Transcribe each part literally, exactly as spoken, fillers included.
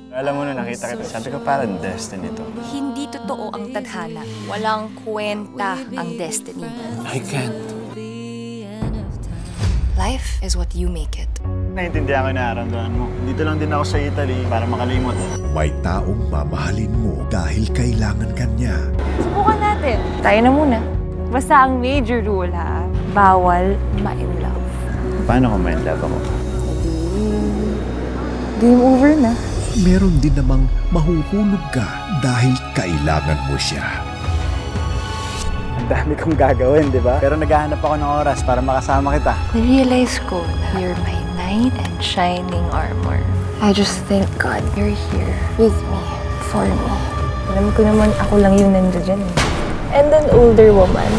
Alam mo na, nakita kita. Sabi ko parang destiny to. Hindi totoo ang tadhana. Walang kwenta ang destiny. I can't. Life is what you make it. Naintindihan ko yung nararamdaman mo. Dito lang din ako sa Italy para makalimot. May taong mamahalin mo dahil kailangan ka niya. Subukan natin. Tayo na muna. Basta ang major rule ha, bawal ma-in love. Paano kung ma-in love ako? Game over na. Meron din namang mahuhulog ka dahil kailangan mo siya. Ang dami kong gagawin, di ba? Pero naghahanap ako ng oras para makasama kita. Na-realize ko na you're my knight and shining armor. I just thank God you're here with me, for me. Alam ko naman ako lang yung nandiyan eh. And an older woman.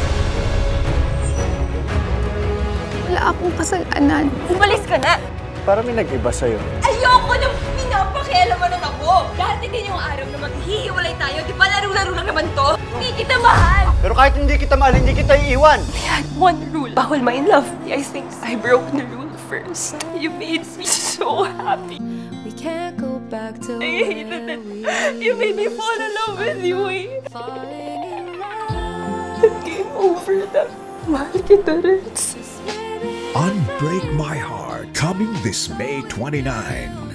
Wala akong kasalanan. Umalis ka na! Parang may nag-iba sa'yo. Ayoko nang pinapakialamanan ako! Dahil din yung araw na maghihiwalay tayo, di ba laro-laro lang naman to? Hindi kita mahal! Pero kahit hindi kita mahal, hindi kita iiwan! I had one rule. Bawal ma in love. I think I broke the rule first. You made me so happy. We can't go back to I hated it. You made me fall in love with you eh. Game over na. Mahal kita rin. Unbreak My Heart, coming this May twenty-ninth.